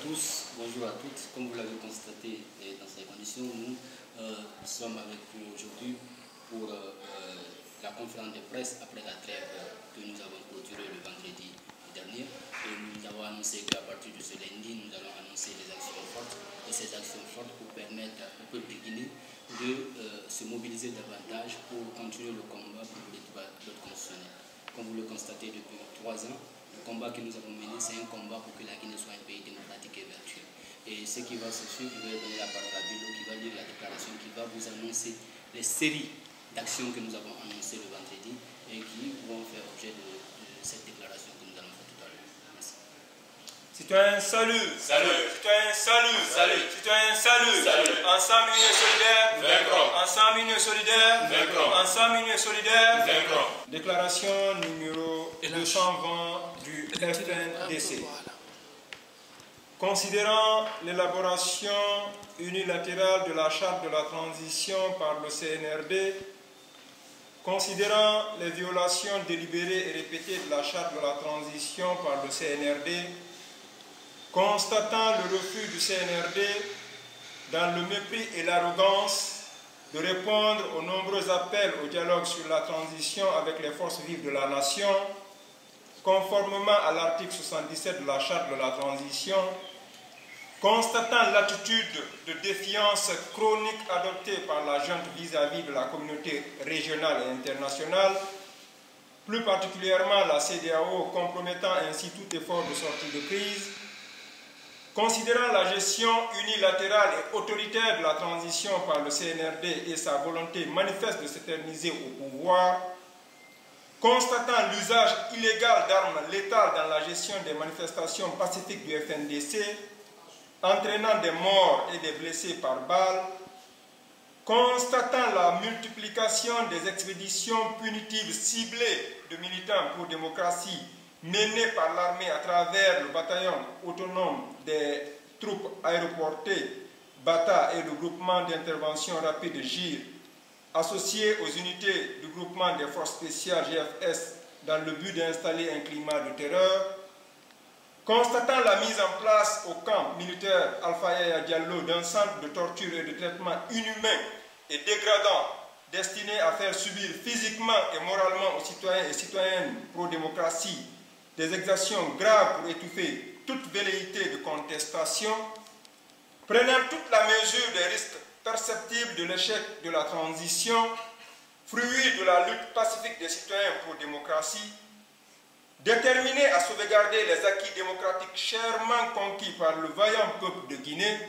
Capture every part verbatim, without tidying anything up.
tous, bonjour à toutes. Comme vous l'avez constaté dans ces conditions, nous euh, sommes avec vous aujourd'hui pour euh, la conférence de presse après la trêve que nous avons clôturée le vendredi dernier. Et nous avons annoncé qu'à partir de ce lundi, nous allons annoncer des actions fortes. Et ces actions fortes pour permettre au peuple guinéen de euh, se mobiliser davantage pour continuer le combat pour les droits constitutionnels. Comme vous le constatez depuis trois ans, le combat que nous avons mené, c'est un combat pour que la Guinée soit un pays démocratique et vertueux. Et ce qui va se suivre, je vais donner la parole à Bilo qui va lire la déclaration, qui va vous annoncer les séries d'actions que nous avons annoncées le vendredi et qui vont faire objet de, de cette déclaration que nous allons faire tout à l'heure. Merci. Citoyens, salut. Salut. Citoyens, salut. Salut. Citoyens, salut. Salut. Ensemble unis et solidaires. Vaincrons. Ensemble unis et solidaires. Vaincrons. Ensemble unis et solidaires. Vaincrons. Déclaration numéro deux cent vingt du F N D C. Considérant l'élaboration unilatérale de la charte de la transition par le C N R D, considérant les violations délibérées et répétées de la charte de la transition par le C N R D, constatant le refus du C N R D, dans le mépris et l'arrogance, de répondre aux nombreux appels au dialogue sur la transition avec les forces vives de la nation, conformément à l'article soixante-dix-sept de la charte de la transition, constatant l'attitude de défiance chronique adoptée par la junte vis-à-vis de la communauté régionale et internationale, plus particulièrement la C E D E A O, compromettant ainsi tout effort de sortie de crise, considérant la gestion unilatérale et autoritaire de la transition par le C N R D et sa volonté manifeste de s'éterniser au pouvoir, constatant l'usage illégal d'armes létales dans la gestion des manifestations pacifiques du F N D C, entraînant des morts et des blessés par balles, constatant la multiplication des expéditions punitives ciblées de militants pour démocratie menées par l'armée à travers le bataillon autonome des troupes aéroportées Bata et le groupement d'intervention rapide G I R, associés aux unités du groupement des forces spéciales G F S dans le but d'installer un climat de terreur, constatant la mise en place au camp militaire Alpha Yaya Diallo d'un centre de torture et de traitement inhumain et dégradant destiné à faire subir physiquement et moralement aux citoyens et citoyennes pro-démocratie des exactions graves pour étouffer toute velléité de contestation, prenant toute la mesure des risques perceptibles de l'échec de la transition, fruit de la lutte pacifique des citoyens pro-démocratie, déterminé à sauvegarder les acquis démocratiques chèrement conquis par le vaillant peuple de Guinée,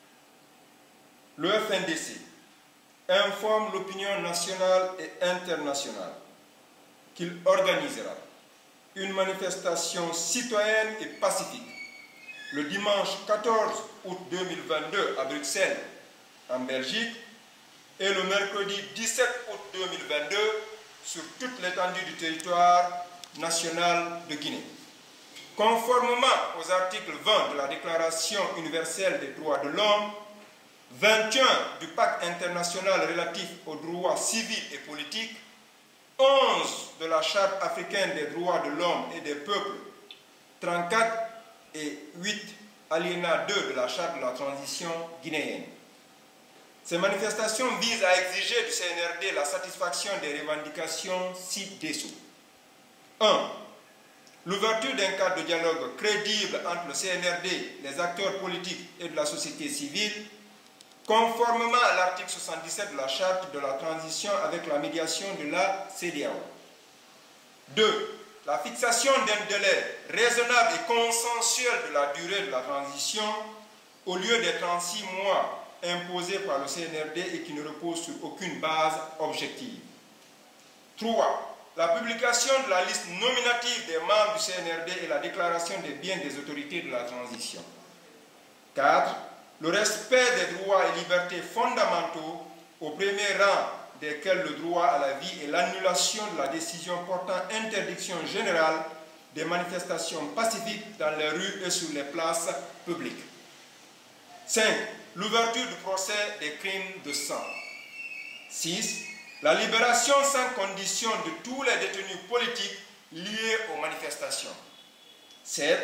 le F N D C informe l'opinion nationale et internationale qu'il organisera une manifestation citoyenne et pacifique le dimanche quatorze août deux mille vingt-deux à Bruxelles, en Belgique, et le mercredi dix-sept août deux mille vingt-deux sur toute l'étendue du territoire national de Guinée. Conformément aux articles vingt de la Déclaration universelle des droits de l'homme, vingt et un du Pacte international relatif aux droits civils et politiques, onze de la Charte africaine des droits de l'homme et des peuples, trente-quatre et huit alinéa deux de la Charte de la transition guinéenne. Ces manifestations visent à exiger du C N R D la satisfaction des revendications ci-dessous. un. L'ouverture d'un cadre de dialogue crédible entre le C N R D, les acteurs politiques et de la société civile, conformément à l'article soixante-dix-sept de la Charte de la transition avec la médiation de la C E D E A O. deux. La fixation d'un délai raisonnable et consensuel de la durée de la transition au lieu des trente-six mois imposés par le C N R D et qui ne repose sur aucune base objective. trois. La publication de la liste nominative des membres du C N R D et la déclaration des biens des autorités de la transition. quatre. Le respect des droits et libertés fondamentaux, au premier rang desquels le droit à la vie et l'annulation de la décision portant interdiction générale des manifestations pacifiques dans les rues et sur les places publiques. cinq. L'ouverture du procès des crimes de sang. six. La libération sans condition de tous les détenus politiques liés aux manifestations. sept.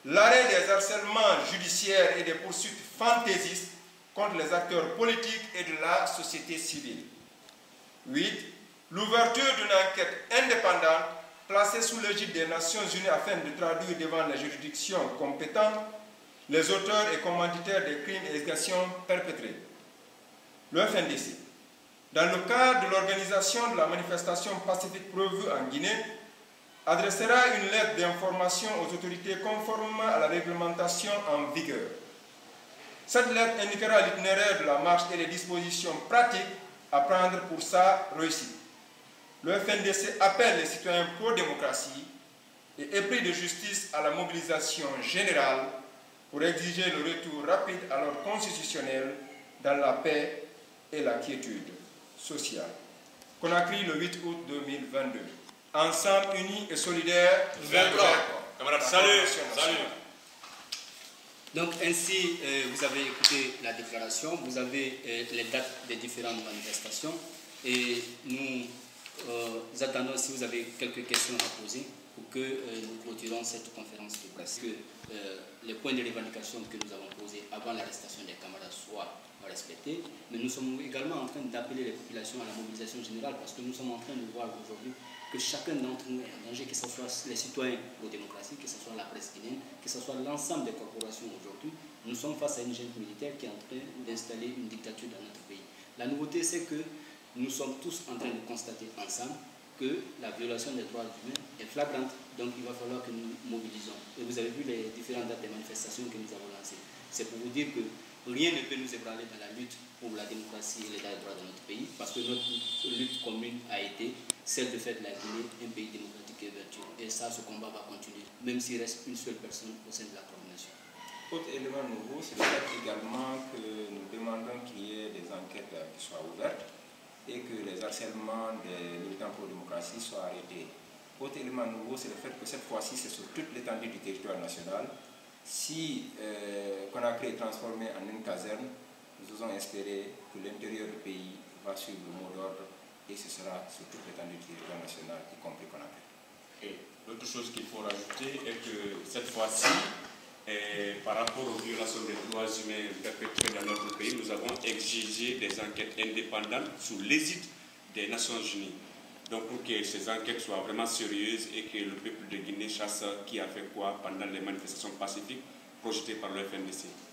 l'arrêt des harcèlements judiciaires et des poursuites fantaisistes contre les acteurs politiques et de la société civile. huit. L'ouverture d'une enquête indépendante placée sous l'égide des Nations Unies afin de traduire devant les juridictions compétentes les auteurs et commanditaires des crimes et exactions perpétrés. Le F N D C, dans le cadre de l'organisation de la manifestation pacifique prévue en Guinée, adressera une lettre d'information aux autorités conformément à la réglementation en vigueur. Cette lettre indiquera l'itinéraire de la marche et les dispositions pratiques à prendre pour sa réussite. Le F N D C appelle les citoyens pro-démocratie et épris de justice à la mobilisation générale pour exiger le retour rapide à l'ordre constitutionnel dans la paix et la quiétude sociale. Conakry, le huit août deux mille vingt-deux. Ensemble, unis et solidaires. Camarades, salut, salut. Donc ainsi, euh, vous avez écouté la déclaration, vous avez euh, les dates des différentes manifestations et nous, euh, nous attendons si vous avez quelques questions à poser pour que euh, nous clôturons cette conférence de presse. Que euh, les points de revendication que nous avons posés avant l'arrestation des camarades soient respectés, mais nous sommes également en train d'appeler les populations à la mobilisation générale parce que nous sommes en train de voir aujourd'hui que chacun d'entre nous est en danger, que ce soit les citoyens pour la démocratie, que ce soit la presse guinéenne, que ce soit l'ensemble des corporations aujourd'hui. Nous sommes face à une junte militaire qui est en train d'installer une dictature dans notre pays. La nouveauté, c'est que nous sommes tous en train de constater ensemble que la violation des droits humains est flagrante, donc il va falloir que nous mobilisons. Et vous avez vu les différentes dates des manifestations que nous avons lancées. C'est pour vous dire que rien ne peut nous ébranler dans la lutte pour la démocratie et l'état de droit dans notre pays, parce que notre lutte commune a été celle de faire de la Guinée un pays démocratique et vertueux. Et ça, ce combat va continuer, même s'il reste une seule personne au sein de la coordination. Autre élément nouveau, c'est le fait également que nous demandons qu'il y ait des enquêtes qui soient ouvertes et que les harcèlements des militants pour la démocratie soient arrêtés. Autre élément nouveau, c'est le fait que cette fois-ci, c'est sur toute l'étendue du territoire national. Si euh, Conakry est transformé en une caserne, nous osons espérer que l'intérieur du pays va suivre le mot d'ordre et ce sera sur toute l'étendue du territoire national, y compris Conakry. Et l'autre chose qu'il faut rajouter est que cette fois-ci, par rapport aux violations des droits humains perpétrées dans notre pays, nous avons exigé des enquêtes indépendantes sous l'égide des Nations Unies. Donc pour que ces enquêtes soient vraiment sérieuses et que le peuple de Guinée chasse qui a fait quoi pendant les manifestations pacifiques projetées par le F N D C.